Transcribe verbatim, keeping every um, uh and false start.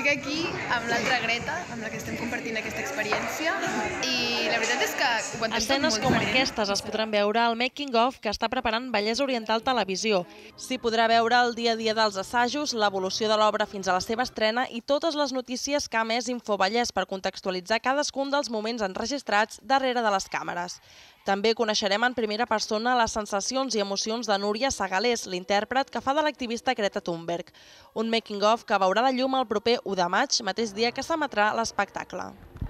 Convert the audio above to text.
Estic aquí amb l'altra Greta, amb la que estem compartint aquesta experiència, i la veritat és que ho entenc tot Escenes molt com diferent. aquestes es podran veure al Making of que està preparant Bellesa Oriental Televisió. S'hi podrà veure el dia a dia dels assajos, l'evolució de l'obra fins a la seva estrena i totes les notícies que ha emès Infovallès per contextualitzar cadascun dels moments enregistrats darrere de les càmeres. També coneixerem en primera persona les sensacions i emocions de Núria Segalés, l'intèrpret que fa de l'activista Greta Thunberg. Un making of que veurà la llum el proper u de maig, mateix dia que s'emetrà l'espectacle.